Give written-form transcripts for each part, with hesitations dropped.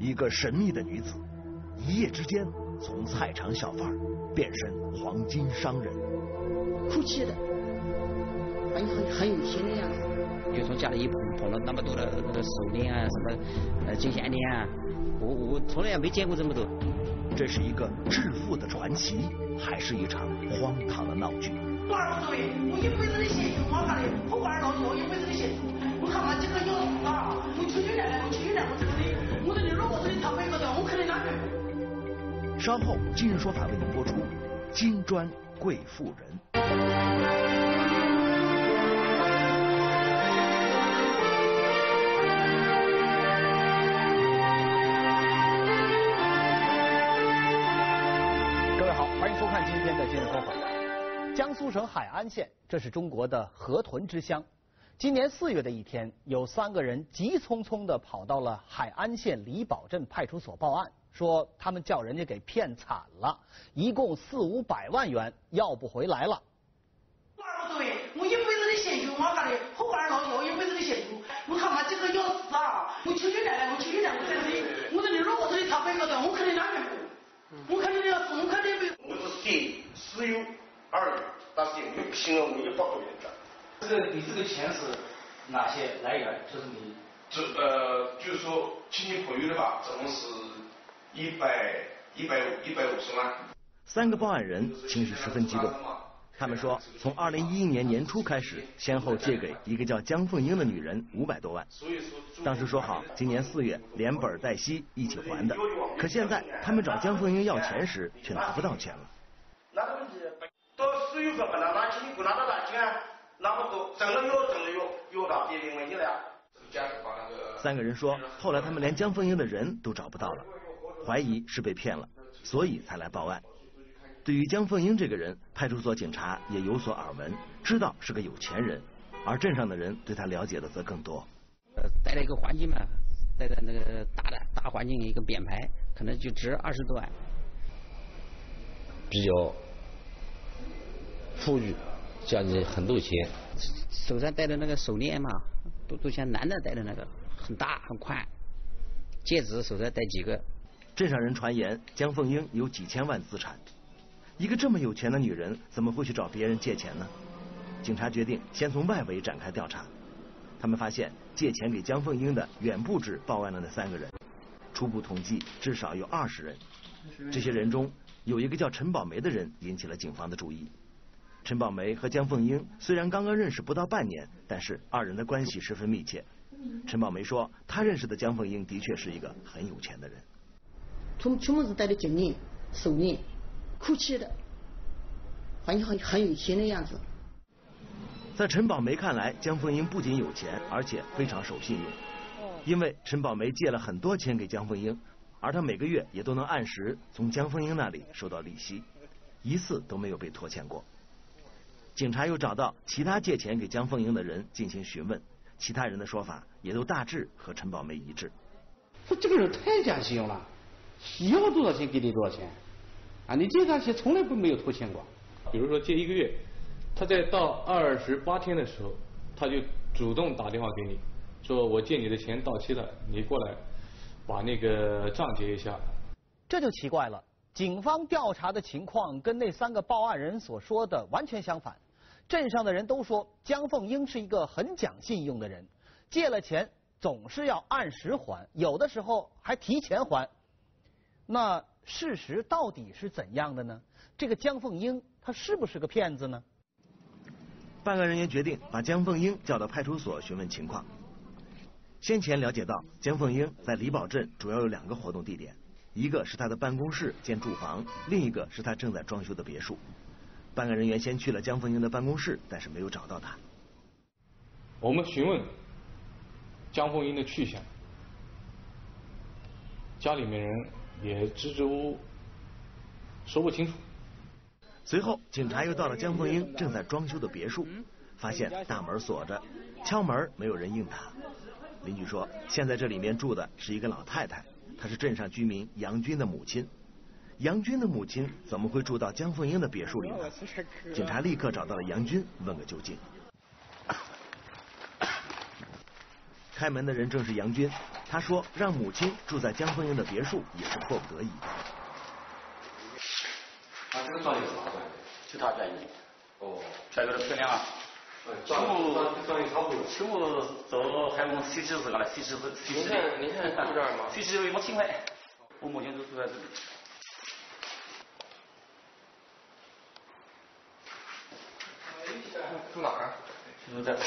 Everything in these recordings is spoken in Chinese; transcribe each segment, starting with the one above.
一个神秘的女子，一夜之间从菜场小贩变身黄金商人。 哭泣的，很有钱的样子。 就从家里一捧了那么多的那个手链啊，什么金项链啊，我从来没见过这么多。 这是一个致富的传奇，还是一场荒唐的闹剧？ 我无所谓，我一辈子的钱就花下来，我玩闹剧，我一辈子的钱，我看嘛这个有啊，我求求来，我这个的，我这里如果是他每个人，我肯定拿去。 稍后今日说法为您播出《金砖贵妇人》。 收看今天的今日说法。江苏省海安县，这是中国的河豚之乡。今年4月的一天，有3个人急匆匆地跑到了海安县李堡镇派出所报案，说他们叫人家给骗惨了，一共400-500万元要不回来了。 我无所谓，我一辈子的钱就花下来，我玩闹剧，我一辈子的钱就，我看嘛这个要死啊，我求求来，我这个的，我这里如果是他每个人，我肯定拿去。我肯定要死，我肯定被。 我是私有儿女，但是又不行了，我也不多原则。 你这个钱是哪些来源？就是你就是说亲戚朋友的吧，总共是150万。 3个报案人情绪十分激动，他们说，从2011年年初开始，先后借给一个叫江凤英的女人500多万，当时说好今年4月连本带息一起还的，可现在他们找江凤英要钱时却拿不到钱了。 那个问题，到4月份把他拿钱，你给拿到哪钱啊？那么多，整了又到别人问你了。 3个人说，后来他们连江凤英的人都找不到了，怀疑是被骗了，所以才来报案。对于江凤英这个人，派出所警察也有所耳闻，知道是个有钱人，而镇上的人对他了解的则更多。 带了一个环境嘛，带着那个大环境一个匾牌，可能就值20多万。 比较富裕，家里很多钱。 手上戴的那个手链嘛，都像男的戴的那个，很大很宽。戒指手上戴几个。 镇上人传言，江凤英有几千万资产。一个这么有钱的女人，怎么会去找别人借钱呢？警察决定先从外围展开调查。他们发现借钱给江凤英的远不止报案的那3个人，初步统计至少有20人。这些人中有一个叫陈宝梅的人引起了警方的注意。陈宝梅和江凤英虽然刚刚认识不到半年，但是2人的关系十分密切。陈宝梅说，她认识的江凤英的确是一个很有钱的人。 全部是戴的金链、手链，哭泣的，好像很有钱的样子。 在陈宝梅看来，江凤英不仅有钱，而且非常守信用。因为陈宝梅借了很多钱给江凤英，而她每个月也都能按时从江凤英那里收到利息，一次都没有被拖欠过。警察又找到其他借钱给江凤英的人进行询问，其他人的说法也都大致和陈宝梅一致。 说这个人太讲信用了，要多少钱给你多少钱，啊，你借他钱从来没有拖欠过。 比如说借1个月，他在到28天的时候，他就主动打电话给你，说我借你的钱到期了，你过来把那个账结一下。 这就奇怪了，警方调查的情况跟那3个报案人所说的完全相反。镇上的人都说江凤英是一个很讲信用的人，借了钱总是要按时还，有的时候还提前还。那事实到底是怎样的呢？这个江凤英她是不是个骗子呢？ 办案人员决定把江凤英叫到派出所询问情况。先前了解到，江凤英在李堡镇主要有2个活动地点，一个是她的办公室兼住房，另一个是她正在装修的别墅。办案人员先去了江凤英的办公室，但是没有找到她。 我们询问江凤英的去向，家里面人也支支吾吾，说不清楚。 随后，警察又到了江凤英正在装修的别墅，发现大门锁着，敲门没有人应答。邻居说，现在这里面住的是一个老太太，她是镇上居民杨军的母亲。杨军的母亲怎么会住到江凤英的别墅里呢？警察立刻找到了杨军，问个究竟。 开门的人正是杨军，他说让母亲住在江凤英的别墅也是迫不得已。 这个装修是哪个？ 就他便宜。 哦， 这个是漂亮啊。 装修差不多。 请我走还用洗洗是干了，洗洗。 你看有点吗？ 洗洗有15,000块，我目前就住在这里。 住哪儿？ 住在。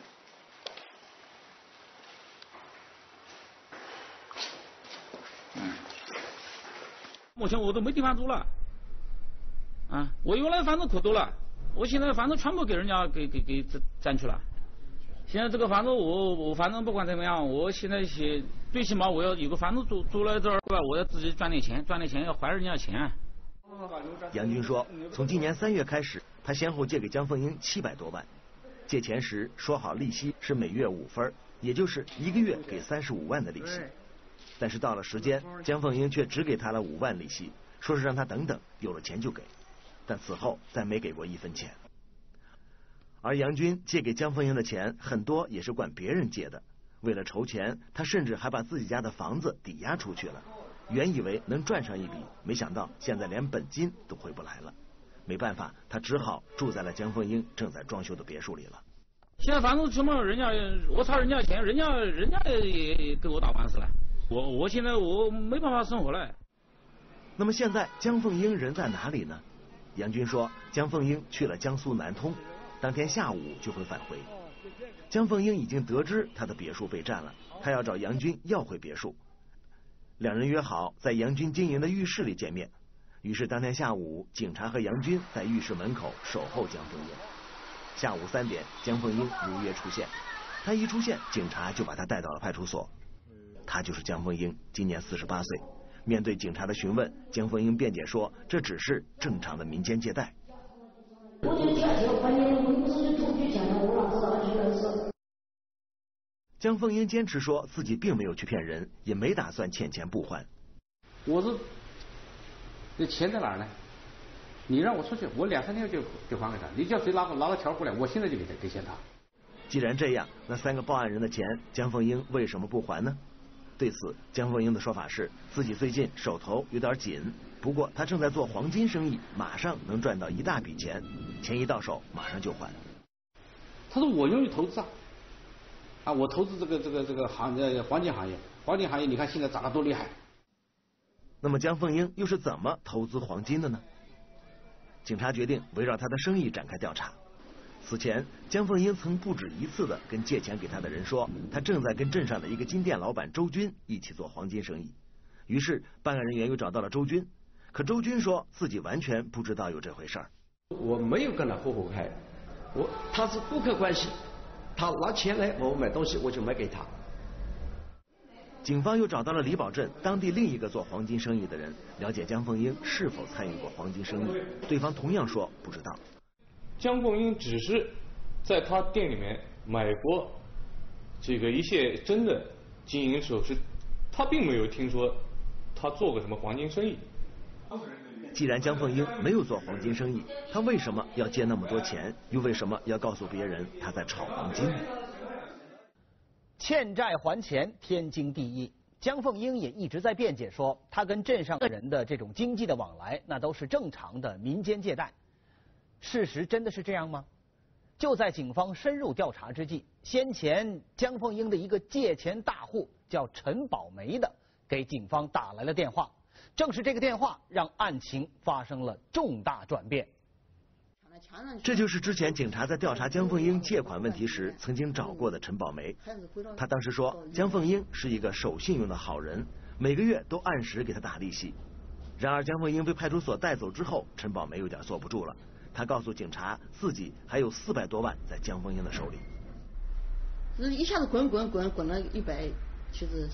目前我都没地方住了，啊，我原来房子可多了，我现在房子全部给人家给占去了。现在这个房子我反正不管怎么样，我现在最起码我要有个房子住来这儿吧，我要自己赚点钱要还人家钱。 杨军说，从今年3月开始，他先后借给江凤英700多万，借钱时说好利息是每月5分，也就是1个月给35万的利息。但是到了时间，江凤英却只给他了5万利息，说是让他等等，有了钱就给。但此后再没给过1分钱。而杨军借给江凤英的钱很多也是管别人借的，为了筹钱，他甚至还把自己家的房子抵押出去了。原以为能赚上一笔，没想到现在连本金都回不来了。没办法，他只好住在了江凤英正在装修的别墅里了。 现在房子起码人家我差人家钱，人家也给我打官司了。我现在我没办法生活了。 那么现在江凤英人在哪里呢？杨军说，江凤英去了江苏南通，当天下午就会返回。江凤英已经得知他的别墅被占了，他要找杨军要回别墅。两人约好在杨军经营的浴室里见面。于是当天下午，警察和杨军在浴室门口守候江凤英。下午3点，江凤英如约出现。他一出现，警察就把他带到了派出所。他就是江凤英，今年48岁。面对警察的询问，江凤英辩解说，这只是正常的民间借贷。 我就借钱，关键我不是出去钱了，我哪知道去了是。 江凤英坚持说自己并没有去骗人，也没打算欠钱不还。 我是，这钱在哪儿呢？你让我出去，我2、3天就还给他。你叫谁拿个条过来，我现在就给钱他。 既然这样，那3个报案人的钱，江凤英为什么不还呢？对此，江凤英的说法是自己最近手头有点紧，不过她正在做黄金生意，马上能赚到一大笔钱，钱一到手马上就还。 他说我用于投资啊，我投资这个黄金行业，你看现在涨得多厉害。 那么江凤英又是怎么投资黄金的呢？警察决定围绕她的生意展开调查。此前，江凤英曾不止一次的跟借钱给她的人说，她正在跟镇上的一个金店老板周军一起做黄金生意。于是办案人员又找到了周军，可周军说自己完全不知道有这回事儿。 我没有跟他合伙开，他是顾客关系，他拿钱来我买东西我就卖给他。 警方又找到了李堡镇当地另一个做黄金生意的人，了解江凤英是否参与过黄金生意，对方同样说不知道。 江凤英只是在他店里面买过这个一些真的金银首饰，他并没有听说他做过什么黄金生意。 既然江凤英没有做黄金生意，他为什么要借那么多钱？又为什么要告诉别人他在炒黄金呢？ 欠债还钱，天经地义。江凤英也一直在辩解说，他跟镇上的人的这种经济的往来，那都是正常的民间借贷。事实真的是这样吗？就在警方深入调查之际，先前江凤英的一个借钱大户叫陈宝梅的，给警方打来了电话。正是这个电话让案情发生了重大转变。 这就是之前警察在调查江凤英借款问题时曾经找过的陈宝梅。他当时说，江凤英是一个守信用的好人，每个月都按时给他打利息。然而江凤英被派出所带走之后，陈宝梅有点坐不住了。他告诉警察，自己还有400多万在江凤英的手里。 一下子滚了100，就是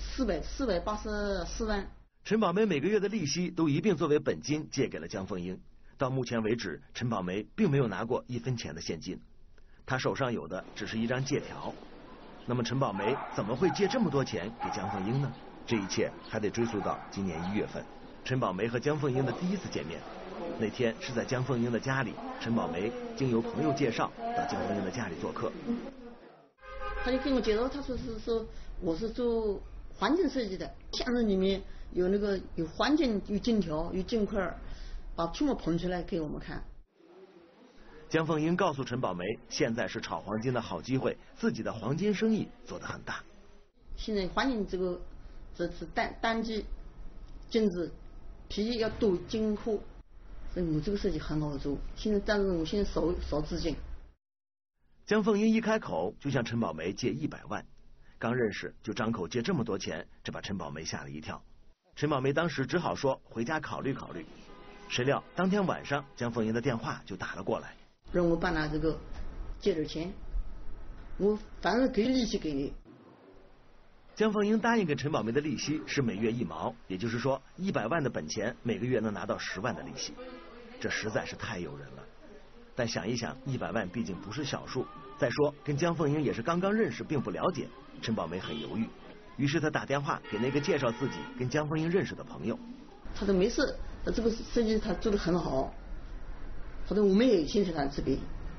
484万。 陈宝梅每个月的利息都一并作为本金借给了江凤英。到目前为止，陈宝梅并没有拿过1分钱的现金，他手上有的只是一张借条。那么陈宝梅怎么会借这么多钱给江凤英呢？这一切还得追溯到今年1月份，陈宝梅和江凤英的第一次见面。那天是在江凤英的家里，陈宝梅经由朋友介绍到江凤英的家里做客。 他就跟我介绍，他说我是做环境设计的，箱子里面有那个有环境、有金条、有金块，把全部捧出来给我们看。 江凤英告诉陈宝梅，现在是炒黄金的好机会，自己的黄金生意做得很大。 现在环境这是单击金子，皮要镀金货，所以我这个设计很好做。现在但是我现在少资金。 江凤英一开口就向陈宝梅借100万，刚认识就张口借这么多钱，这把陈宝梅吓了一跳。陈宝梅当时只好说回家考虑考虑。谁料当天晚上江凤英的电话就打了过来， 让我帮他这个借点钱，我反正给利息给你。 江凤英答应给陈宝梅的利息是每月1毛，也就是说100万的本钱每个月能拿到10万的利息，这实在是太诱人了。但想一想，100万毕竟不是小数，再说跟江凤英也是刚刚认识，并不了解，陈宝梅很犹豫。于是他打电话给那个介绍自己跟江凤英认识的朋友。 他说没事，他这个设计他做得很好，他说我们也兴趣他这边。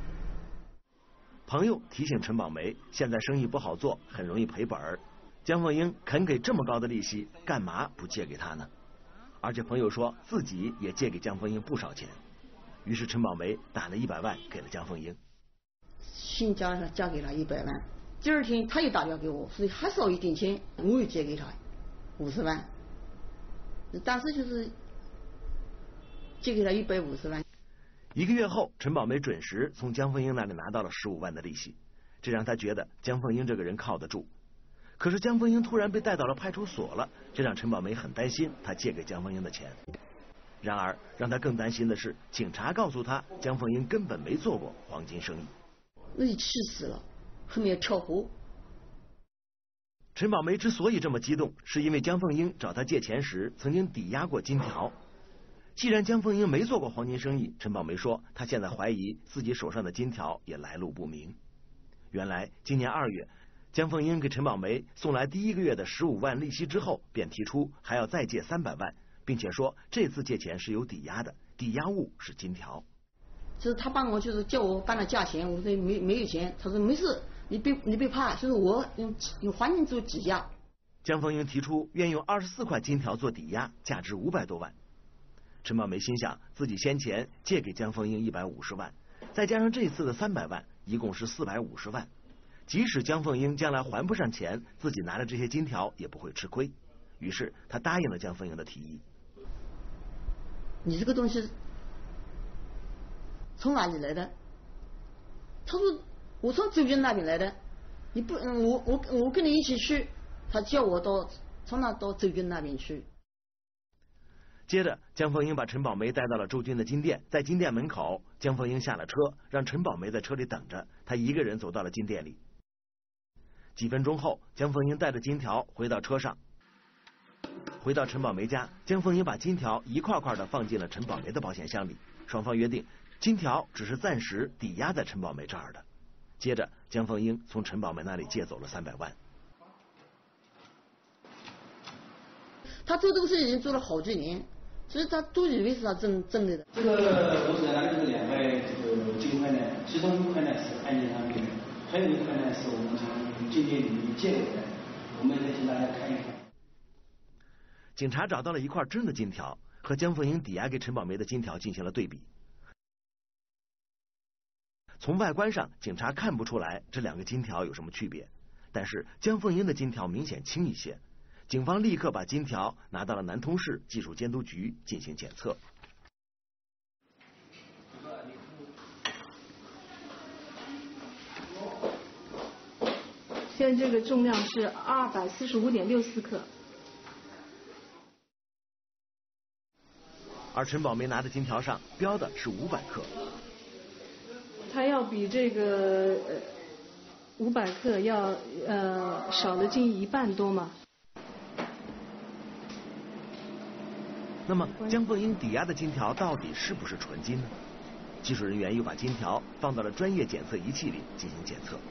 朋友提醒陈宝梅，现在生意不好做，很容易赔本儿。江凤英肯给这么高的利息，干嘛不借给他呢？而且朋友说自己也借给江凤英不少钱，于是陈宝梅打了100万给了江凤英。 新加给了100万，第二天他又打电话给我，所以还少一点钱，我又借给他50万，当时就是借给他150万。 1个月后，陈宝梅准时从江凤英那里拿到了15万的利息，这让他觉得江凤英这个人靠得住。可是江凤英突然被带到了派出所了，这让陈宝梅很担心他借给江凤英的钱。然而让他更担心的是，警察告诉他江凤英根本没做过黄金生意。 那就气死了，后面跳湖。 陈宝梅之所以这么激动，是因为江凤英找他借钱时曾经抵押过金条。既然江凤英没做过黄金生意，陈宝梅说她现在怀疑自己手上的金条也来路不明。原来今年2月，江凤英给陈宝梅送来第1个月的15万利息之后，便提出还要再借300万，并且说这次借钱是有抵押的，抵押物是金条。 就是他帮我，就是叫我帮他价钱，我说没有钱，他说没事，你别怕，就是我用黄金做抵押。 江凤英提出愿用24块金条做抵押，价值500多万。陈宝梅心想，自己先前借给江凤英150万，再加上这次的300万，一共是450万。即使江凤英将来还不上钱，自己拿着这些金条也不会吃亏。于是他答应了江凤英的提议。 你这个东西从哪里来的？他说我从周军那边来的。你不，我跟你一起去。他叫我从那到周军那边去。 接着，江凤英把陈宝梅带到了周军的金店，在金店门口，江凤英下了车，让陈宝梅在车里等着，她一个人走到了金店里。几分钟后，江凤英带着金条回到车上。回到陈宝梅家，江凤英把金条一块块的放进了陈宝梅的保险箱里，双方约定金条只是暂时抵押在陈宝梅这儿的。接着，江凤英从陈宝梅那里借走了300万。 他做这个事已经做了好几年，所以他都以为是他挣的。 这个我手上拿的这2块这个金块呢，其中1块呢是案件上面的，还有1块呢是我们从金店里面借回来的，我们再请大家看一看。 警察找到了一块真的金条，和江凤英抵押给陈宝梅的金条进行了对比。从外观上，警察看不出来这2个金条有什么区别，但是江凤英的金条明显轻一些。警方立刻把金条拿到了南通市技术监督局进行检测。 现在这个重量是245.64克。 而陈宝梅拿的金条上标的是500克。 它要比这个500克要少了近1半多嘛。 那么江凤英抵押的金条到底是不是纯金呢？技术人员又把金条放到了专业检测仪器里进行检测。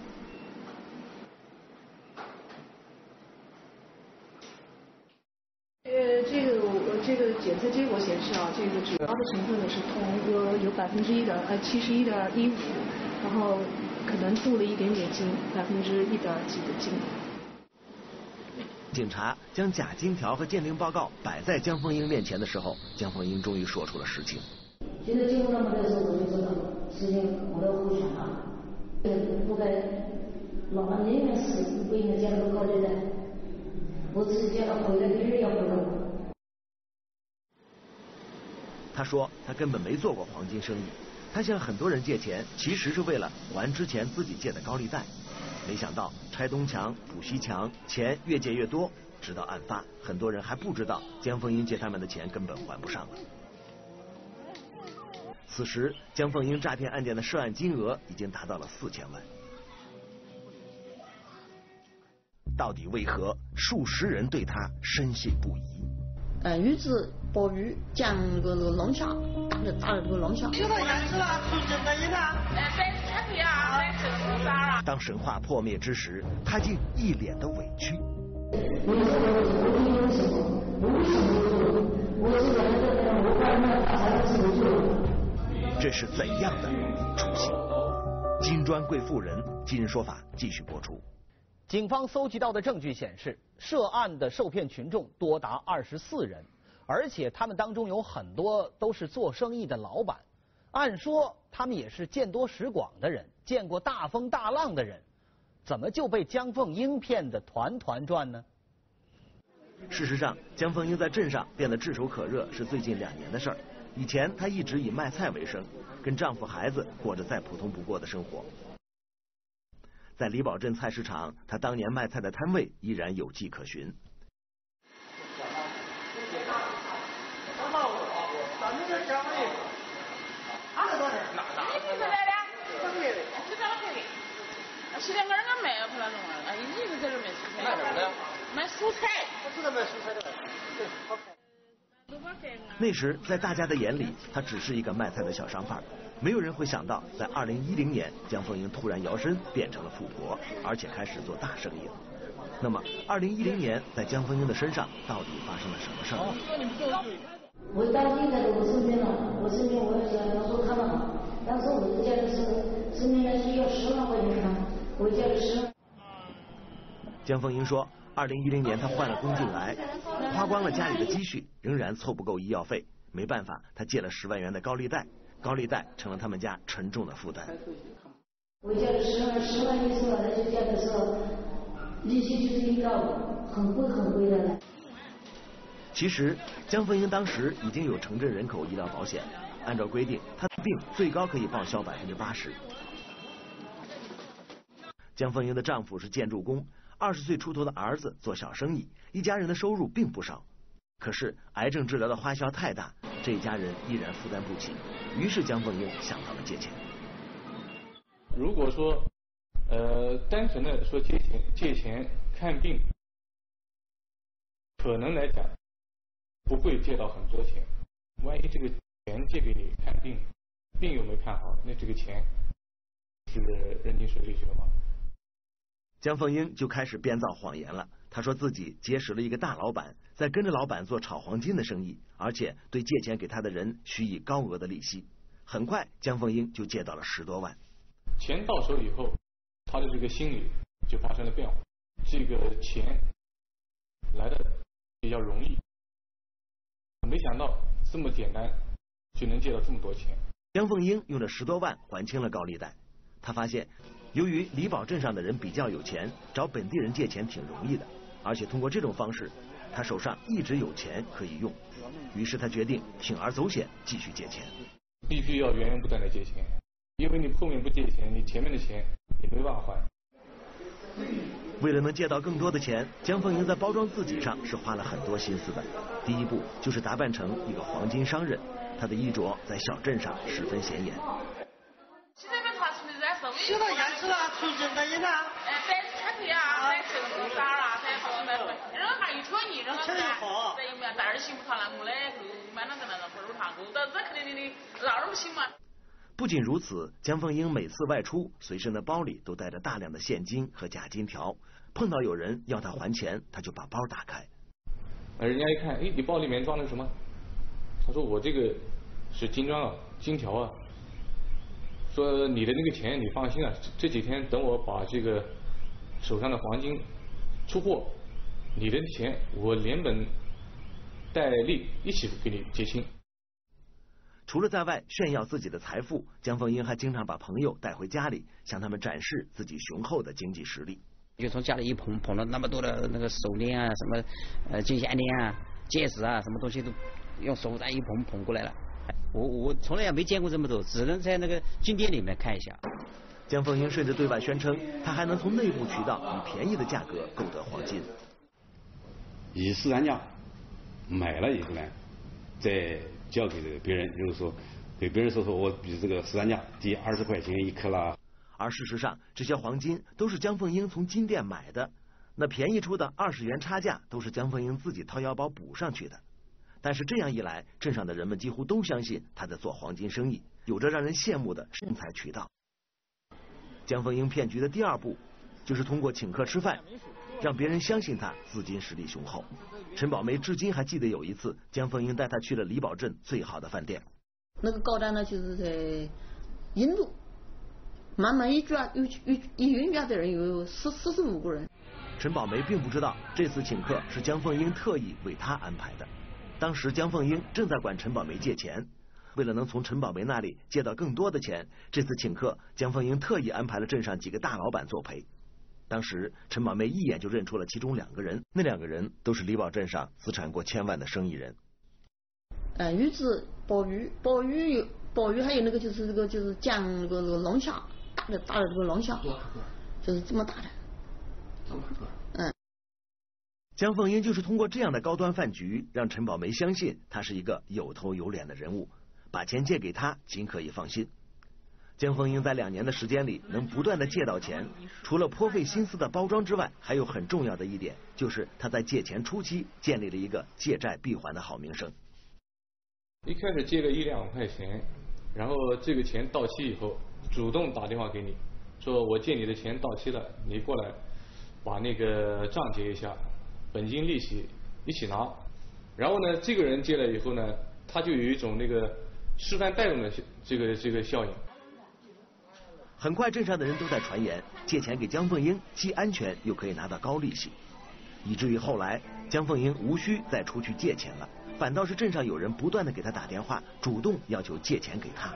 这个检测结果显示啊，这个主要的成分呢是铜，有71.15%，然后可能镀了一点点金，1%几的金。 警察将假金条和鉴定报告摆在江凤英面前的时候，江凤英终于说出了实情。 现在经过那么多次，我就知道事情我都后全了。不该老板那件事不应该这样子搞对待，我自己叫他回来，必须要回来。 他说他根本没做过黄金生意，他向很多人借钱，其实是为了还之前自己借的高利贷。没想到拆东墙补西墙，钱越借越多，直到案发，很多人还不知道江凤英借他们的钱根本还不上了。此时，江凤英诈骗案件的涉案金额已经达到了4000万。到底为何数十人对他深信不疑？ 鱼子鲍鱼将个那个龙虾，打的这个龙虾。 当神话破灭之时，他竟一脸的委屈。这是怎样的一出戏？金砖贵妇人今日说法继续播出。 警方搜集到的证据显示，涉案的受骗群众多达24人，而且他们当中有很多都是做生意的老板。按说他们也是见多识广的人，见过大风大浪的人，怎么就被江凤英骗得团团转呢？ 事实上，江凤英在镇上变得炙手可热是最近2年的事儿。以前她一直以卖菜为生，跟丈夫孩子过着再普通不过的生活。在李堡镇菜市场，她当年卖菜的摊位依然有迹可循。 现在俺卖不那种了，哎，一直在这卖蔬菜。卖什么的？卖蔬菜。我知道卖蔬菜的。对，好看。 那时，在大家的眼里，她只是一个卖菜的小商贩，没有人会想到，在2010年，江凤英突然摇身变成了富婆，而且开始做大生意了。那么，2010年在江凤英的身上到底发生了什么事儿呢？ 我当时在我身边了，我身边我也想说他们好，当时我就家的时候，身边的需要10万块钱呢，我家里10万。 江凤英说，2010年她患了宫颈癌，花光了家里的积蓄，仍然凑不够医药费，没办法，她借了10万元的高利贷，高利贷成了他们家沉重的负担。 我家里10万一出来就家的时候，利息就是一高，很贵的了。 其实，江凤英当时已经有城镇人口医疗保险，按照规定，她的病最高可以报销80%。江凤英的丈夫是建筑工，20岁出头的儿子做小生意，一家人的收入并不少。可是癌症治疗的花销太大，这一家人依然负担不起，于是江凤英想到了借钱。 如果说单纯的说借钱看病，可能来讲不会借到很多钱。万一这个钱借给你看病，病又没看好，那这个钱是扔进水里去了吗？ 江凤英就开始编造谎言了。她说自己结识了一个大老板，在跟着老板做炒黄金的生意，而且对借钱给他的人许以高额的利息。很快，江凤英就借到了10多万。 钱到手以后，他的这个心理就发生了变化。这个钱来的比较容易，没想到这么简单就能借到这么多钱。 江凤英用了10多万还清了高利贷。他发现，由于李堡镇上的人比较有钱，找本地人借钱挺容易的，而且通过这种方式，他手上一直有钱可以用。于是他决定铤而走险，继续借钱。 必须要源源不断的借钱，因为你后面不借钱，你前面的钱你没办法还。 为了能借到更多的钱，江凤英在包装自己上是花了很多心思的。第一步就是打扮成一个黄金商人，她的衣着在小镇上十分显眼。 洗了牙齿了，出去那一拿。 在产品啊，在这个啥啊，在什么任何一穿衣任何啥，在有没有带媳妇看了没嘞？买那个不如他，这肯定的老人不行嘛。 不仅如此，江凤英每次外出，随身的包里都带着大量的现金和假金条。碰到有人要他还钱，他就把包打开。 人家一看，哎，你包里面装的什么？他说我这个是金砖啊，金条啊。说你的那个钱你放心啊，这几天等我把这个手上的黄金出货， 你的钱我连本带利一起给你结清。 除了在外炫耀自己的财富，江凤英还经常把朋友带回家里，向他们展示自己雄厚的经济实力。 就从家里一捧了那么多的那个手链啊，什么金项链啊、戒指啊，什么东西都用手再一捧过来了。我从来也没见过这么多，只能在那个金店里面看一下。 江凤英甚至对外宣称，她还能从内部渠道以便宜的价格购得黄金。 以市场价买了以后呢，再交给别人，就是说给别人说我比这个市场价低20块钱1克拉。 而事实上，这些黄金都是江凤英从金店买的，那便宜出的20元差价都是江凤英自己掏腰包补上去的。但是这样一来，镇上的人们几乎都相信她在做黄金生意，有着让人羡慕的生财渠道。江凤英骗局的第2步，就是通过请客吃饭，让别人相信她资金实力雄厚。陈宝梅至今还记得有一次，江凤英带她去了李堡镇最好的饭店。 那个高档呢，就是在印度，满满一云家的人有45个人。 陈宝梅并不知道，这次请客是江凤英特意为她安排的。当时江凤英正在管陈宝梅借钱，为了能从陈宝梅那里借到更多的钱，这次请客江凤英特意安排了镇上几个大老板作陪。当时陈宝梅一眼就认出了其中2个人，那2个人都是李堡镇上资产过1000万的生意人。 鱼子、鲍鱼还有那个就是这个就是江那个龙虾，大的这个龙虾，就是这么大的。 江凤英就是通过这样的高端饭局，让陈宝梅相信她是一个有头有脸的人物，把钱借给她尽可以放心。江凤英在2年的时间里能不断的借到钱，除了颇费心思的包装之外，还有很重要的一点，就是她在借钱初期建立了一个借债必还的好名声。 一开始借个1-2万块钱，然后这个钱到期以后，主动打电话给你，说我借你的钱到期了，你过来把那个账结一下，本金利息一起拿。然后呢，这个人借了以后呢，他就有一种那个示范带动的这个效应。 很快镇上的人都在传言，借钱给江凤英既安全又可以拿到高利息，以至于后来江凤英无需再出去借钱了，反倒是镇上有人不断的给他打电话，主动要求借钱给他。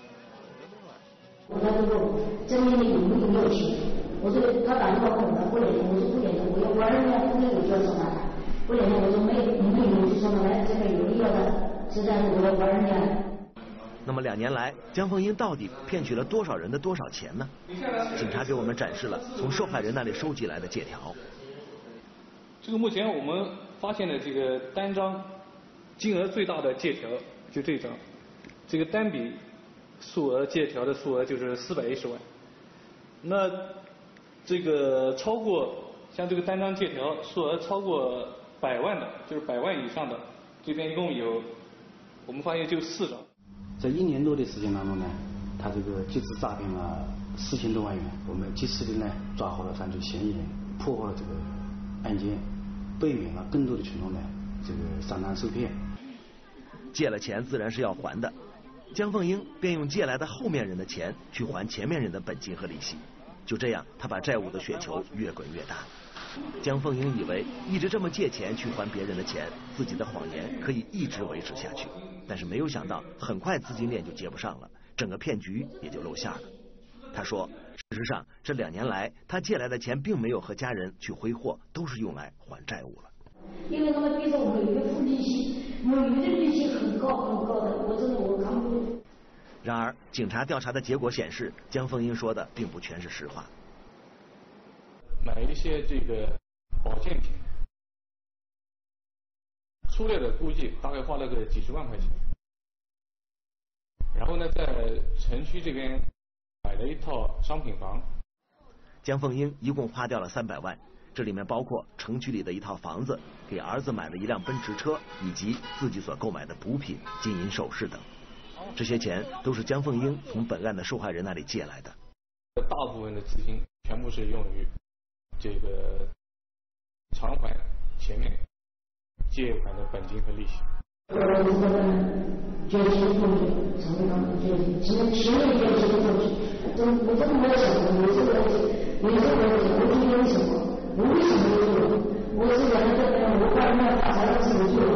我他说证明你有钱，我说他打电话问我不联系，我说不联系，我要玩儿呢，不联系就要上来，不联系我说没有就上来，这个有要的，实在是我要玩儿呢。 那么2年来，江凤英到底骗取了多少人的多少钱呢？警察给我们展示了从受害人那里收集来的借条。 这个目前我们发现的这个单张金额最大的借条就这张，这个单笔借条的数额就是410万。那这个超过像这个单张借条数额超过100万的，就是100万以上的，这边一共有，我们发现就4张。 在1年多的时间当中呢，他这个集资诈骗了4000多万元，我们及时的呢抓获了犯罪嫌疑人，破获了这个案件，避免了更多的群众呢这个上当受骗。 借了钱自然是要还的，江凤英便用借来的后面人的钱去还前面人的本金和利息，就这样他把债务的雪球越滚越大。江凤英以为一直这么借钱去还别人的钱，自己的谎言可以一直维持下去，但是没有想到很快资金链就接不上了，整个骗局也就露馅了。他说，事实上这2年来他借来的钱并没有和家人去挥霍，都是用来还债务了。 因为他们逼着我每月付利息，每月的利息很高很高的，我真的我扛不住。 然而警察调查的结果显示，江凤英说的并不全是实话。 买一些这个保健品，粗略的估计大概花了个几十万块钱。然后呢，在城区这边买了一套商品房。 江凤英一共花掉了300万，这里面包括城区里的一套房子，给儿子买了一辆奔驰车，以及自己所购买的补品、金银首饰等。这些钱都是江凤英从本案的受害人那里借来的。 大部分的资金全部是用于这个偿还前面借款的本金和利息。 我我这个人我把人家发财的自己做。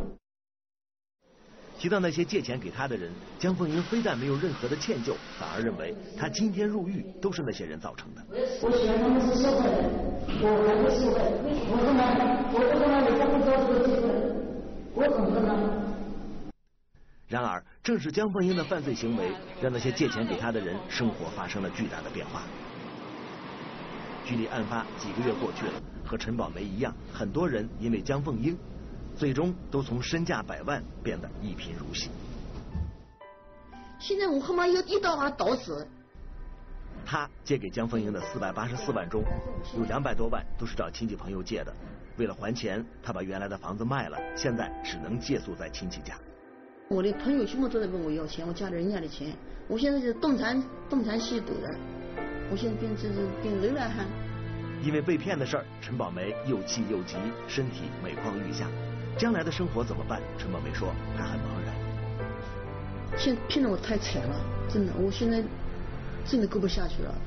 提到那些借钱给他的人，江凤英非但没有任何的歉疚，反而认为他今天入狱都是那些人造成的。 我喜欢他们是社会人，我还不是社会，我跟他有这么多这个机会，我怎么跟他？ 然而，正是江凤英的犯罪行为，让那些借钱给他的人生活发生了巨大的变化。距离案发几个月过去了，和陈宝梅一样，很多人因为江凤英，最终都从身价100万变得一贫如洗。 现在我他妈有一刀把他刀死。 他借给江凤英的484万中，有200多万都是找亲戚朋友借的。为了还钱，他把原来的房子卖了，现在只能借宿在亲戚家。 我的朋友全部都在问我要钱，我家里人家的钱，我现在是动产吸毒的，我现在变流浪汉。 因为被骗的事儿，陈宝梅又气又急，身体每况愈下。将来的生活怎么办？陈宝梅说她很茫然。 现在骗得我太惨了，真的，我现在真的过不下去了。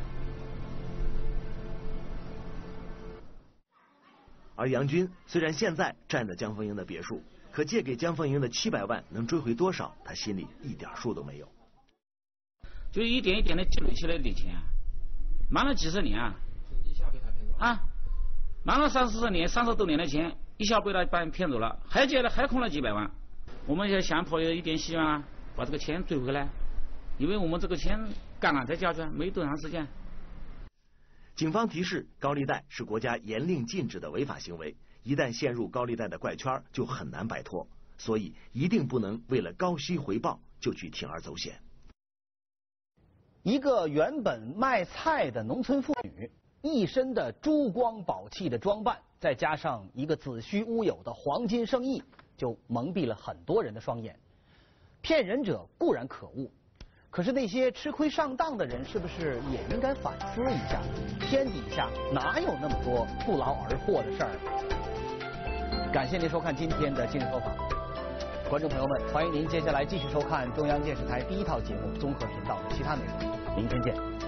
而杨军虽然现在占着江凤英的别墅，可借给江凤英的700万能追回多少，他心里一点数都没有。 就一点一点的积累起来的钱，瞒了几十年啊！瞒了30年、30多年的钱，一下被他把人骗走了，还借了还空了几百万。我们也想抱有一点希望啊，把这个钱追回来，因为我们这个钱刚刚才交出来，没多长时间。 警方提示，高利贷是国家严令禁止的违法行为，一旦陷入高利贷的怪圈，就很难摆脱，所以一定不能为了高息回报就去铤而走险。 一个原本卖菜的农村妇女，一身的珠光宝气的装扮，再加上一个子虚乌有的黄金生意，就蒙蔽了很多人的双眼。骗人者固然可恶，可是那些吃亏上当的人，是不是也应该反思一下？天底下哪有那么多不劳而获的事儿？感谢您收看今天的《今日说法》，观众朋友们，欢迎您接下来继续收看中央电视台第一套节目综合频道的其他内容。明天见。